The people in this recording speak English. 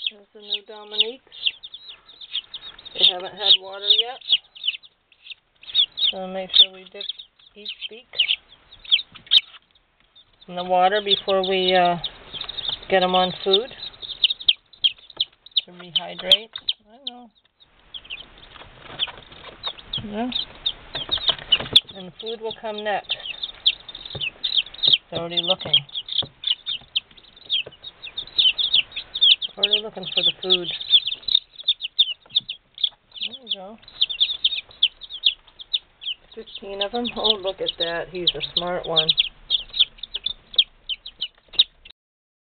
There's the new Dominiques. They haven't had water yet. So make sure we dip each beak in the water before we get them on food to rehydrate. I know. Yeah. And the food will come next. It's already looking. Already looking for the food. There we go. 15 of them. Oh, look at that. He's a smart one.